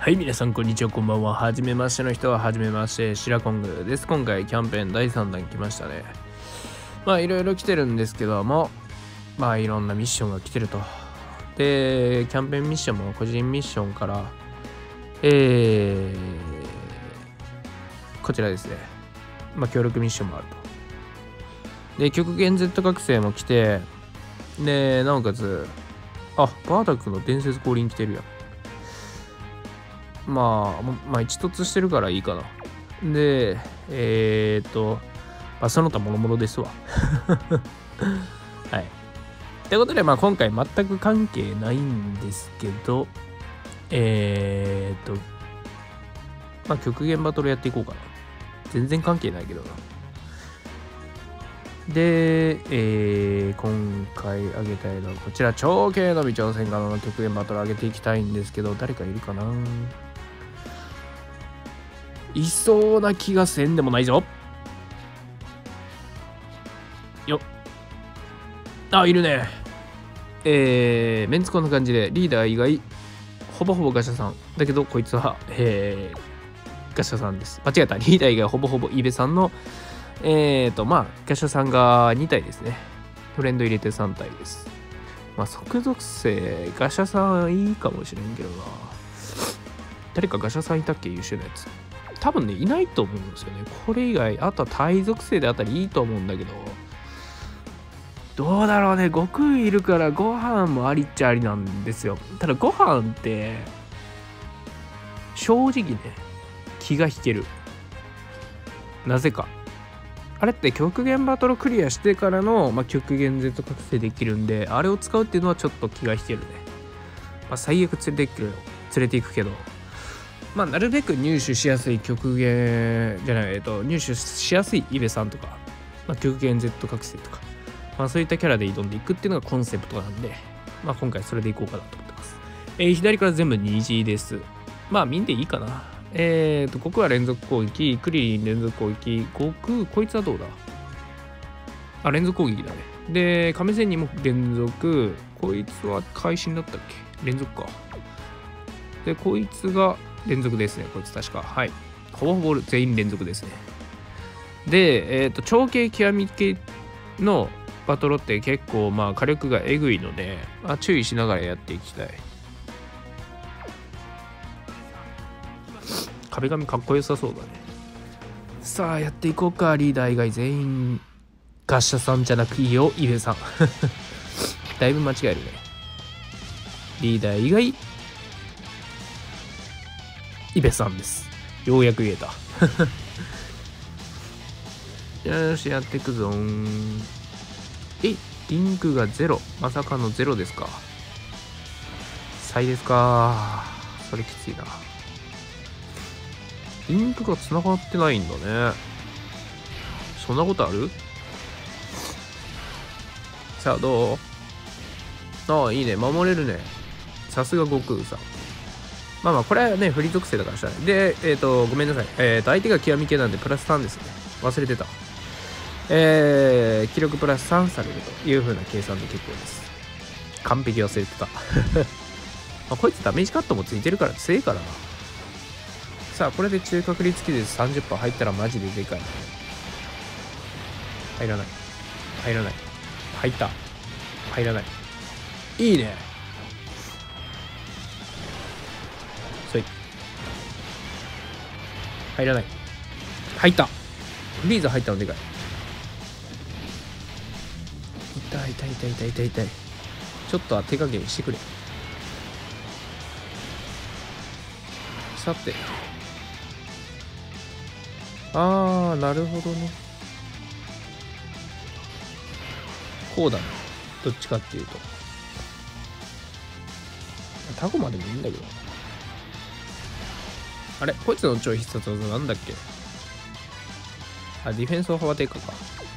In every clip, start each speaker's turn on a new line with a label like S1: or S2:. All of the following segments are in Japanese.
S1: はい、皆さんこんにちは、こんばんは。はじめましての人ははじめまして、シラコングです。今回キャンペーン第3弾来ましたね。いろいろ来てるんですけども、いろんなミッションが来てると。で、キャンペーンミッションも個人ミッションから、こちらですね。協力ミッションもあると。で、極限 Z 覚醒も来て、で、なおかつ、バータクの伝説降臨来てるやん。一突してるからいいかな。で、その他もろもろですわ。はい。ってことで、今回全く関係ないんですけど、極限バトルやっていこうかな。全然関係ないけどな。で、今回あげたいのはこちら、超軽の微挑戦可能の極限バトル上げていきたいんですけど、誰かいるかな？いそうな気がせんでもないぞ。よっ。いるね。メンツこんな感じで、リーダー以外、ほぼほぼガシャさん。だけど、こいつは、ガシャさんです。間違えた。リーダー以外、ほぼほぼイベさんの、ガシャさんが2体ですね。フレンド入れて3体です。即属性、ガシャさんいいかもしれんけどな。誰かガシャさんいたっけ？優秀なやつ。多分ね、いないと思うんですよね。これ以外、あとは対属性であったりいいと思うんだけど、どうだろうね。悟空いるからご飯もありっちゃありなんですよ。ただご飯って、正直ね、気が引ける。なぜか。あれって極限バトルクリアしてからの、極限 Z 覚醒できるんで、あれを使うっていうのはちょっと気が引けるね。最悪連れていくけど、なるべく入手しやすい入手しやすいイベさんとか、極限 Z 覚醒とか、そういったキャラで挑んでいくっていうのがコンセプトなんで、今回それでいこうかなと思ってます。左から全部虹です。見んでいいかな。悟空は連続攻撃、クリリン連続攻撃、悟空、こいつはどうだ？連続攻撃だね。で、亀仙人も連続、こいつは会心だったっけ？連続か。で、こいつが連続ですね、こいつ確か。はい。ほぼほぼ全員連続ですね。で、超軽極み系のバトロって結構火力がえぐいので、注意しながらやっていきたい。壁紙かっこよさそうだね。さあ、やっていこうか。リーダー以外全員、ガッシャさんじゃなくいいよ、イベさん。だいぶ間違えるね。リーダー以外、イベさんです。ようやく言えた。よし、やっていくぞ。リンクが0。まさかの0ですか。最ですか。それきついな。リンクが繋がってないんだね。そんなことある？さあ、どう？いいね。守れるね。さすが悟空さん。これはね、フリー属性だからしたね。で、ごめんなさい。相手が極み系なんでプラス3ですね。忘れてた。気力プラス3されるという風な計算で結構です。完璧忘れてた。こいつダメージカットもついてるから強いからな。さあ、これで中確率機で 30% 入ったらマジででかい。入らない。入らない。入った。入らない。いいね。そい。入らない。入った。フリーザ入ったのでかい。痛い。ちょっと手加減してくれ。さて。なるほどね。こうだね。どっちかっていうと。タコまでもいいんだけど。あれこいつの超必殺技なんだっけ？ディフェンスを幅低下か。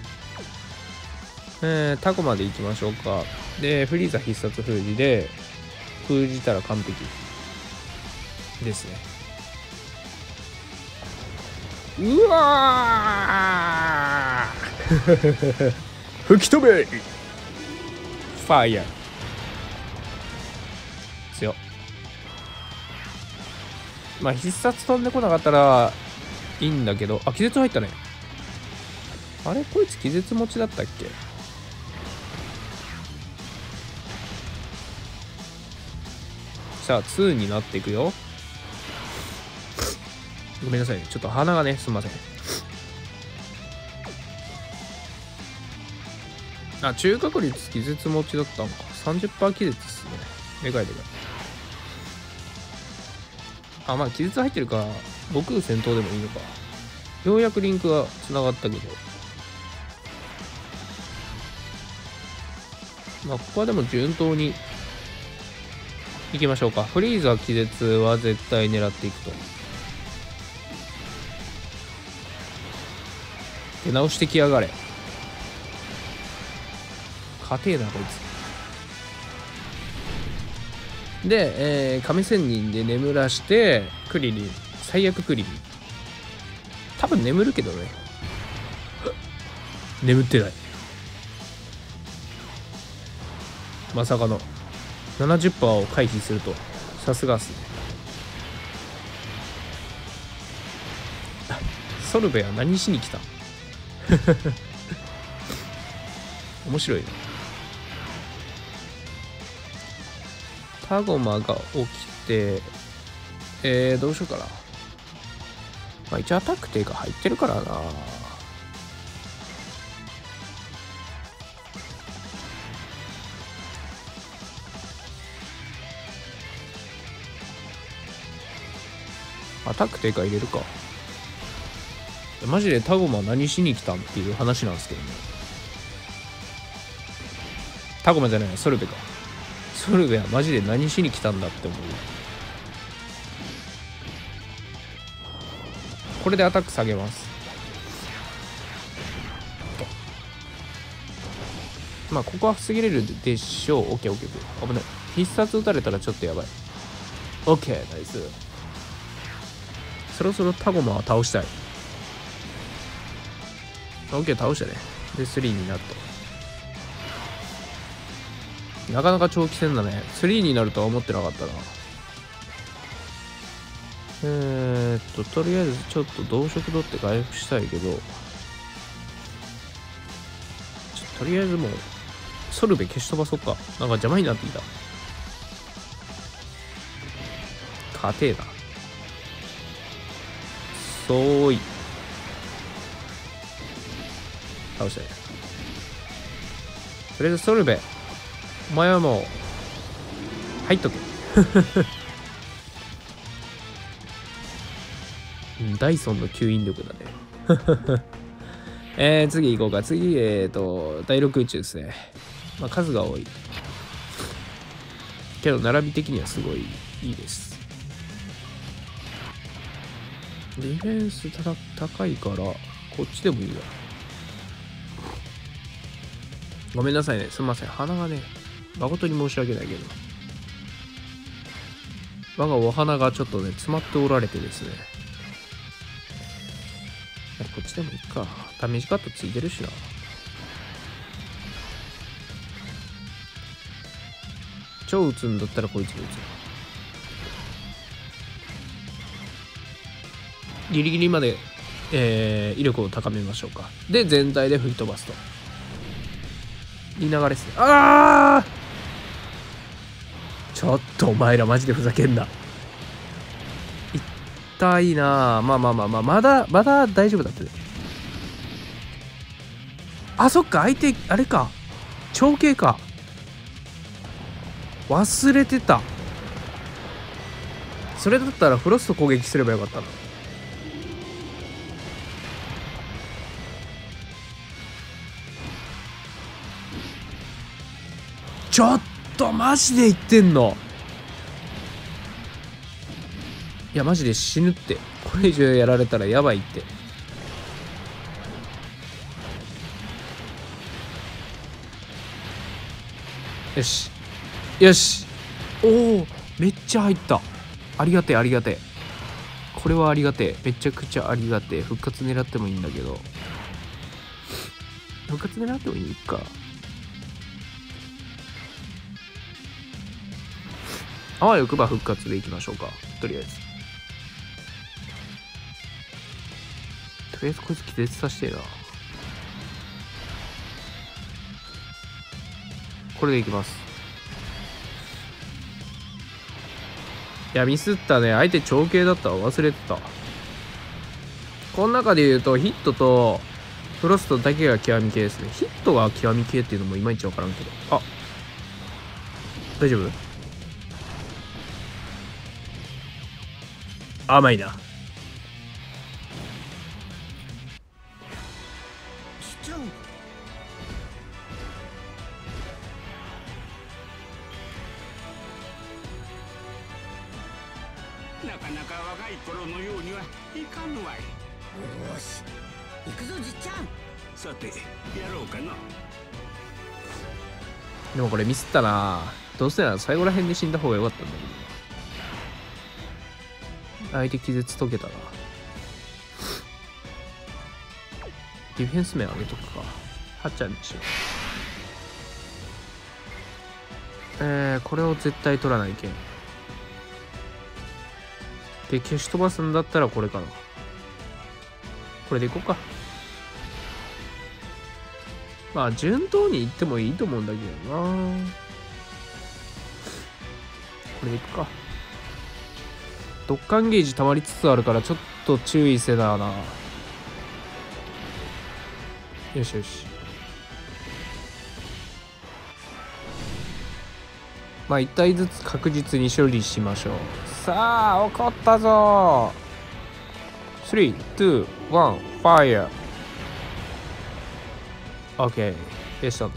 S1: タコまで行きましょうか。で、フリーザ必殺封じで、封じたら完璧ですね。うわー吹き飛べファイヤー強っ。 まあ必殺飛んでこなかったらいいんだけど、あ、気絶入ったね。あれこいつ気絶持ちだったっけ。さあ2になっていくよ。ごめんなさいね、ちょっと鼻がね、すんません。あ、中確率気絶持ちだったのか。30% 気絶っすね。でかいでかい。あ、まあ気絶入ってるから悟空戦闘でもいいのか。ようやくリンクがつながったけど、まあここはでも順当にいきましょうか。フリーザ気絶は絶対狙っていくと。出直してきやがれ。勝てえなこいつで、亀仙人で眠らしてクリリン、最悪クリリン多分眠るけどね。眠ってない。まさかの 70% を回避すると、さすがっすね。ソルベは何しに来た面白いね。タゴマが起きて、どうしようかな。まあ一応アタック手が入ってるからな。アタック手が入れるか。マジでタゴマ何しに来たんっていう話なんですけどね。タゴマじゃない、ソルベか。ソルベはマジで何しに来たんだって思う。これでアタック下げます。まあここは防げれるでしょう。オッケーオッケー。危ない。必殺撃たれたらちょっとやばい。オッケー、ナイス。そろそろタゴマは倒したい。オッケー、倒したね。で3になった。なかなか長期戦だね。3になるとは思ってなかったな。とりあえずちょっと同色取って回復したいけど、とりあえずもうソルベ消し飛ばそっか。なんか邪魔になってきた。勝てえな。そうい倒したね。とりあえずソルベ、お前はもう入っとけダイソンの吸引力だね次行こうか。次第6宇宙ですね。まあ数が多いけど並び的にはすごいいいです。ディフェンス高いからこっちでもいいわ。ごめんなさいね、すみません。鼻がね、誠に申し訳ないけど、我がお花がちょっとね詰まっておられてですね。こっちでもいいか。ダメージカットついてるしな。超打つんだったらこいつで打つ。ギリギリまで、威力を高めましょうか。で全体で吹き飛ばすと。いい流れですね。ああ、ちょっとお前らマジでふざけんな。痛いな。まあまだ大丈夫だって。あ、そっか、相手あれか、長径か。忘れてた。それだったらフロスト攻撃すればよかったな。ちょっとマジで言ってんの？いやマジで死ぬって。これ以上やられたらやばいって。よしよし。おお、めっちゃ入った。ありがてえありがてえ。これはありがてえ。めちゃくちゃありがてえ。復活狙ってもいいんだけど、復活狙ってもいいか。あわよくば復活でいきましょうか。とりあえずとりあえずこいつ気絶させてえな。これでいきます。いやミスったね。相手長径だったわ。忘れてた。この中で言うとヒットとフロストだけが極み系ですね。ヒットが極み系っていうのもいまいちわからんけど。あ、大丈夫？甘いな。
S2: なかなか若い頃のようにはいかんわい。
S3: よし行くぞじっちゃん。
S2: さてやろうかな。
S1: でもこれミスったな。どうせなら最後ら辺で死んだ方が良かったんだけど。相手気絶解けたな。ディフェンス面上げとくか。はっちゃんにしよう。これを絶対取らないけん。で、消し飛ばすんだったらこれかな。これでいこうか。まあ、順当にいってもいいと思うんだけどな。これでいくか。ドッカンゲージ溜まりつつあるからちょっと注意せなな。よしよし。まあ1体ずつ確実に処理しましょう。さあ怒ったぞー。3、2、1、ファイヤー。 OK でしたね。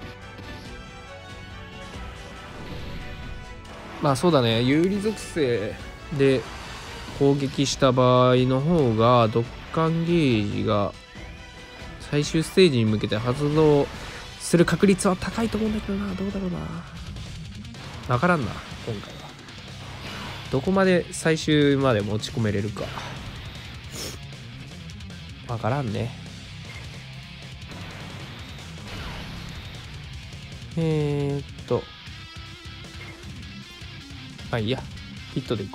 S1: まあそうだね、有利属性で攻撃した場合の方がドッカンゲージが最終ステージに向けて発動する確率は高いと思うんだけどな。どうだろうな。わからんな今回は。どこまで最終まで持ち込めれるかわからんね。まあいいや、ヒットでいこ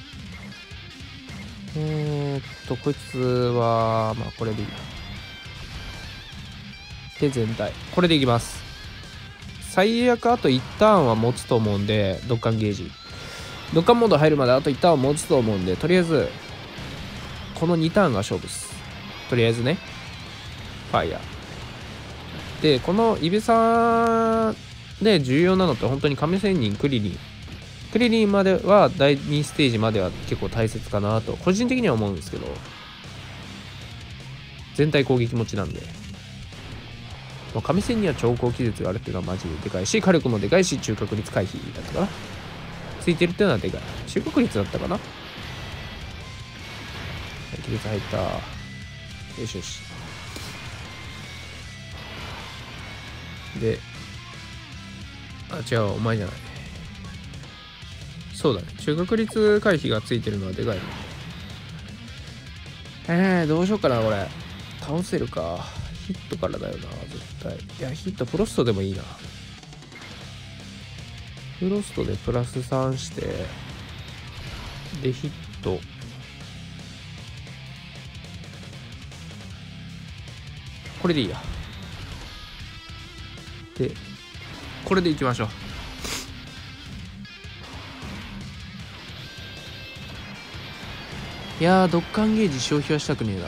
S1: う。こいつはまあこれでいいや。で全体これでいきます。最悪あと1ターンは持つと思うんで、ドッカンゲージドッカンモード入るまであと1ターンは持つと思うんで、とりあえずこの2ターンが勝負っす。とりあえずね、ファイヤーで、このイベサで重要なのって本当に亀仙人、クリリンまでは第2ステージまでは結構大切かなと個人的には思うんですけど、全体攻撃持ちなんで、亀仙には超高気絶があるっていうのはマジででかいし、火力もでかいし、中確率回避だったかな、ついてるっていうのはでかい。中確率だったかな。気絶入った。よしよし。で、あ、違う、お前じゃない。そうだね、中確率回避がついてるのはでかいね。どうしようかな、これ。倒せるか。ヒットからだよな、絶対。いや、ヒット、フロストでもいいな。フロストでプラス3して、で、ヒット。これでいいや。で、これでいきましょう。いやー、ドッカンゲージ消費はしたくねえな。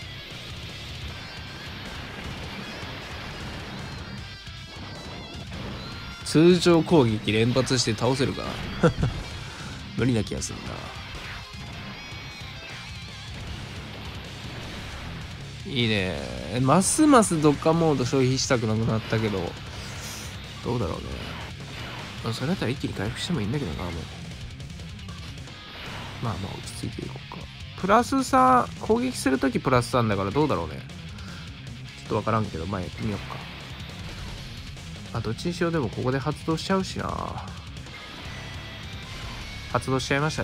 S1: 通常攻撃連発して倒せるか無理な気がするな。いいね。ますますドッカンモード消費したくなくなったけど、どうだろうね。まあ、それだったら一気に回復してもいいんだけどな。もうまあまあ落ち着いていこうか。プラス3、攻撃するときプラス3だからどうだろうね。ちょっとわからんけど、まあやってみようか。あ、どっちにしよう。でもここで発動しちゃうしな。発動しちゃいましたね。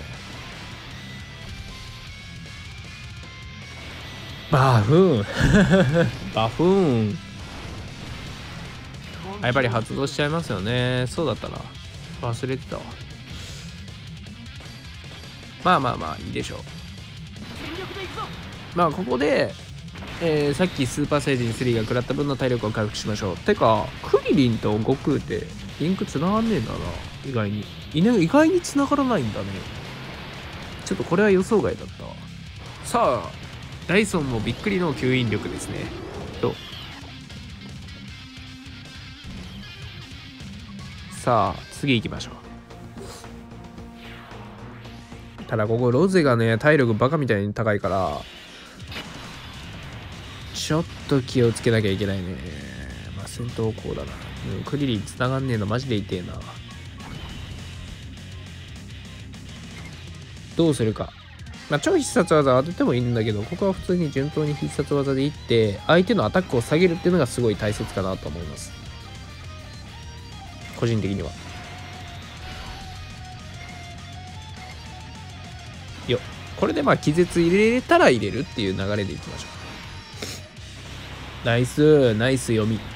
S1: バフーンバフーン。やっぱり発動しちゃいますよね。そうだったな、忘れてたわ。まあまあまあいいでしょう。まあここでさっきスーパーサイジン3が食らった分の体力を回復しましょう。てかクリリンと悟空ってリンク繋がんねえんだな。意外に意外に繋がらないんだね。ちょっとこれは予想外だったわ。さあダイソンもびっくりの吸引力ですね。さあ次行きましょう。ただここロゼがね体力バカみたいに高いからちょっと気をつけなきゃいけないね。まあ戦闘こうだな。クリリン繋がんねえのマジで痛えな。どうするか。まあ超必殺技当ててもいいんだけど、ここは普通に順当に必殺技でいって相手のアタックを下げるっていうのがすごい大切かなと思います、個人的には。よこれでまあ気絶入れれたら入れるっていう流れでいきましょう。ナイスナイス読み。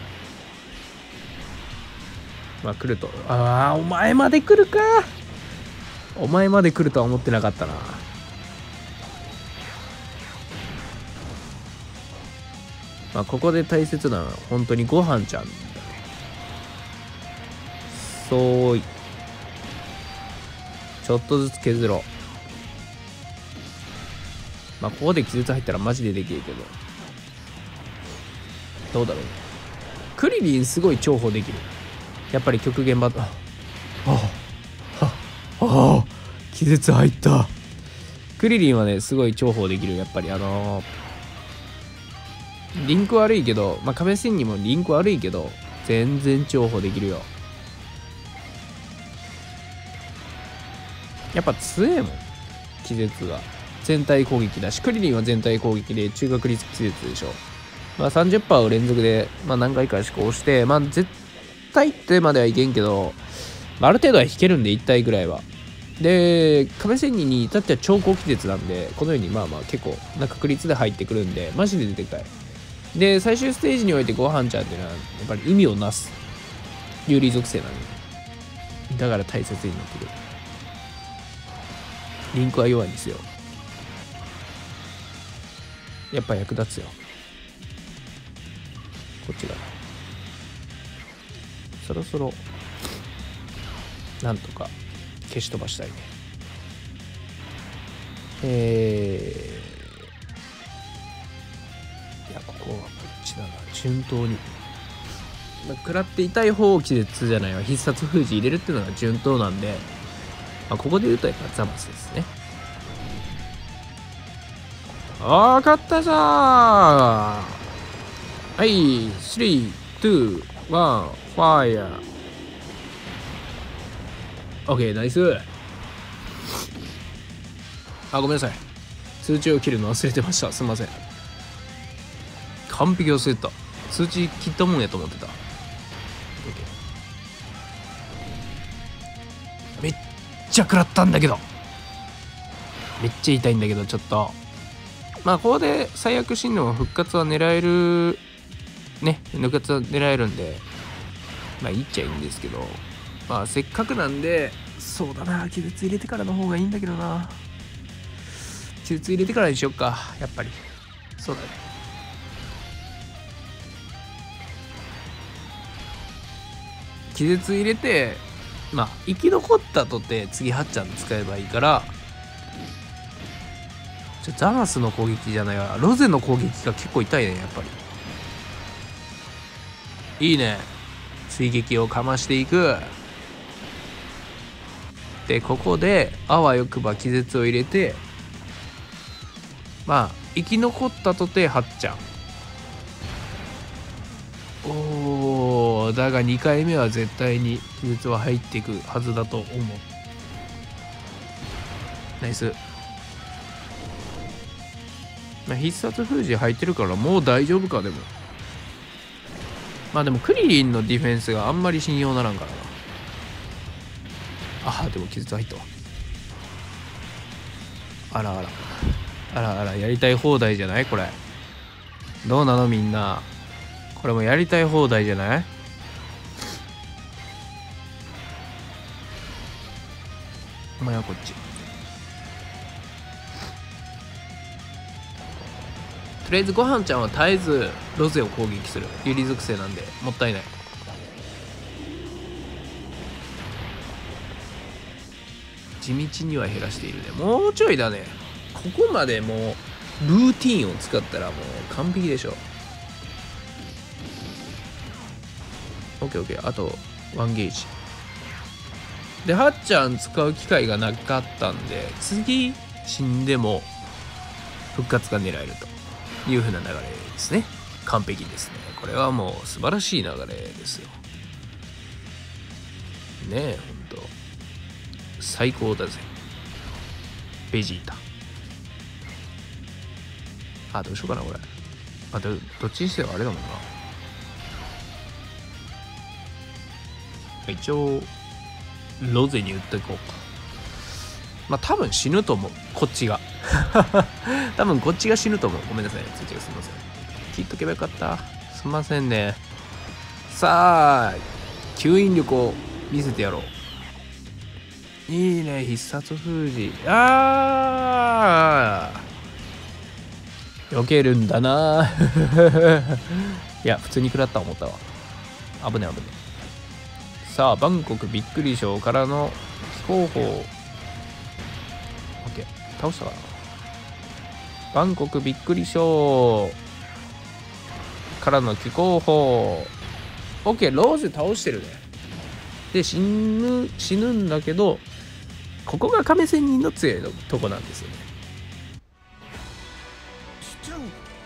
S1: まあ来ると、ああお前まで来るか。お前まで来るとは思ってなかったな。まあここで大切なのは本当にご飯ちゃんだね。そういちょっとずつ削ろう。まあここで気絶入ったらマジでできるけど、どうだろうね。クリリンすごい重宝できる。やっぱり極限バトル、気絶入った。クリリンはねすごい重宝できる。やっぱりリンク悪いけど、まあ壁線にもリンク悪いけど全然重宝できるよ。やっぱ強えもん気絶が。全体攻撃だし、クリリンは全体攻撃で中確率気絶でしょ。まあ 30% を連続で、まあ、何回かしか押して、まあ絶対ってまではいけんけど、まあ、ある程度は引けるんで1体ぐらいは。で壁仙人に至っては超高気絶なんで、このようにまあまあ結構な確率で入ってくるんでマジででかい。で最終ステージにおいてご飯ちゃんっていうのはやっぱり意味をなす有利属性なんで、だから大切になってくる。リンクは弱いんですよ。やっぱ役立つよこっちが。そろそろなんとか消し飛ばしたいね。いやここはこっちだな。順当に食らって痛い方を気絶じゃないわ、必殺封じ入れるっていうのが順当なんで、まあ、ここで言うとやっぱザマスですね。勝ったじゃー。はい、3、2、1、ファイヤー。オッケー、ナイス。ごめんなさい。通知を切るの忘れてました。すいません。完璧忘れてた。通知切ったもんやと思ってた。めっちゃ食らったんだけど。めっちゃ痛いんだけど、ちょっと。まあここで最悪死んでも復活は狙えるね、復活は狙えるんでまあいいっちゃいいんですけど、まあせっかくなんで、そうだな、気絶入れてからの方がいいんだけどな。気絶入れてからにしよっか。やっぱりそうだね。気絶入れて、まあ生き残ったとて次はっちゃん使えばいいから、ザマスの攻撃じゃないわ、ロゼの攻撃が結構痛いね。やっぱりいいね。追撃をかましていく。でここであわよくば気絶を入れて、まあ生き残ったとてはっちゃん。おー、だが2回目は絶対に気絶は入っていくはずだと思う。ナイス。必殺封じ入ってるからもう大丈夫か。でもまあでもクリリンのディフェンスがあんまり信用ならんからな。でも気絶入ったわ。あらやりたい放題じゃないこれ。どうなのみんな、これもやりたい放題じゃない。お前はこっち。 とりあえずごはんちゃんは絶えずロゼを攻撃する。有利属性なんでもったいない。地道には減らしているね。もうちょいだね。ここまでもうルーティーンを使ったらもう完璧でしょ。 OKOK。 あと1ゲージではっちゃん使う機会がなかったんで、次死んでも復活が狙えるという風な流れですね。完璧ですね。これはもう素晴らしい流れですよね。えほんと最高だぜベジータ。あ、どうしようかなこれ。あ、どっちにしてはあれだもんな。一応ロゼに打っていこうか。まあ多分死ぬと思う、こっちが多分こっちが死ぬと思う。ごめんなさい、通知がすいません。切っとけばよかった。すいませんね。さあ吸引力を見せてやろう。いいね、必殺封じ。あー避けるんだないや普通に食らった思ったわ。危ね危ね。さあバンコクびっくりショーからの非公砲。 OK 倒したかな。バンコクびっくりショーからの非公砲。 OK ローズ倒してるね。で死ぬんだけど、ここが亀仙人の強いとこなんですよね。
S3: ちっちゃん。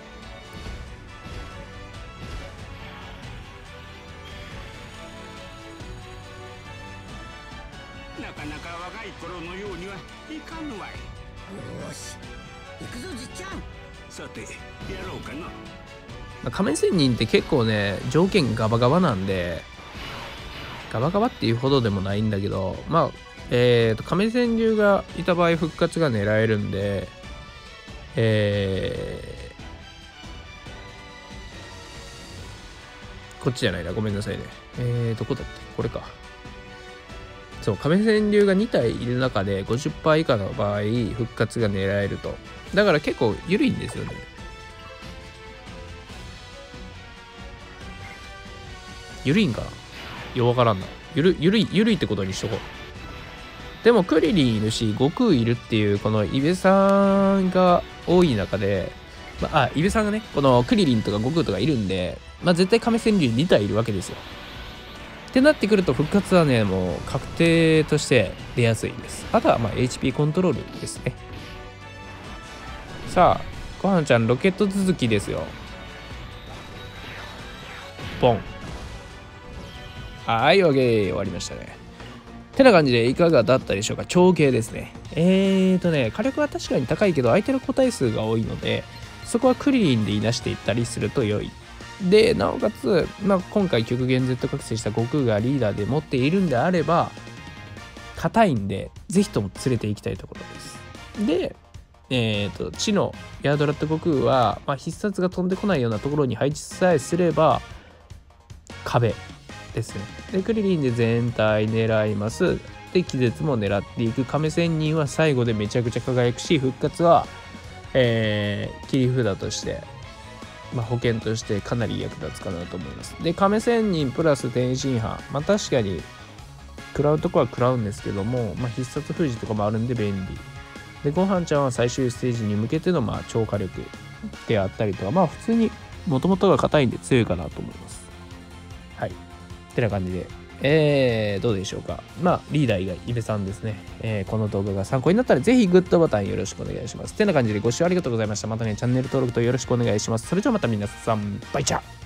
S2: なかなか若い頃のようにはいかんわい。
S3: よし行くぞじっちゃん。
S2: さてやろうかな。
S1: 亀仙人って結構ね条件ガバガバなんで、ガバガバっていうほどでもないんだけど、まあ亀仙流がいた場合復活が狙えるんで、こっちじゃないな、ごめんなさいね。どこだっけ、これか。そう、亀仙流が2体いる中で 50% 以下の場合復活が狙えると。だから結構緩いんですよね。緩いんかな、よわからんな。緩いってことにしとこう。でもクリリンいるし悟空いるっていうこのイベさんが多い中で、イベさんがねこのクリリンとか悟空とかいるんで、絶対亀仙流2体いるわけですよ。ってなってくると復活はねもう確定として出やすいです。あとはHP コントロールですね。さあごはんちゃんロケット続きですよ。ボン。はい、OK 終わりましたね。てな感じでいかがだったでしょうか。長径ですね。火力は確かに高いけど相手の個体数が多いので、そこはクリリンでいなしていったりすると良い。でなおかつ、今回極限 Z 覚醒した悟空がリーダーで持っているんであれば硬いんで、ぜひとも連れていきたいところです。で地のヤードラット悟空は、必殺が飛んでこないようなところに配置さえすれば壁ですね。でクリリンで全体狙います。で気絶も狙っていく。亀仙人は最後でめちゃくちゃ輝くし、復活は、切り札として、保険としてかなり役立つかなと思います。で亀仙人プラス天津飯、確かに食らうとこは食らうんですけども、必殺封じとかもあるんで便利で、ごはんちゃんは最終ステージに向けての超火力であったりとか、普通にもともとが硬いんで強いかなと思います。はいってな感じで、どうでしょうか。リーダー以外イベさんですね。この動画が参考になったらぜひグッドボタンよろしくお願いします。ってな感じでご視聴ありがとうございました。またねチャンネル登録とよろしくお願いします。それじゃあまた皆さんバイチャー。